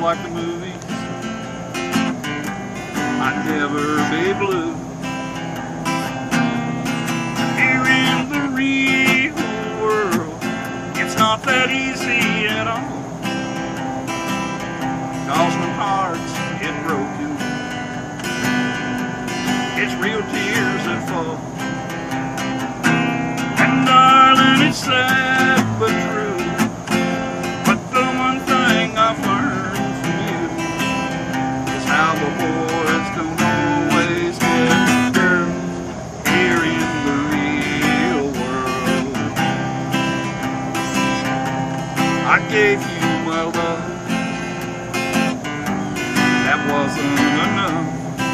like the movies, I'd never be blue. Here in the real world, it's not that easy at all, 'cause when hearts get broken, it's real tears that fall. And darling, it's sad but true, but the one thing I've learned from you is how the boys don't always get girls here in the real world. I gave you my love, that wasn't enough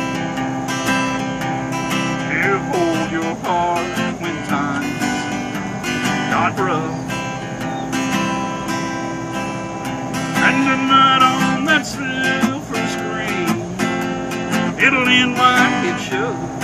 to hold your heart when times got rough. And tonight on that silver screen, it'll end like it should.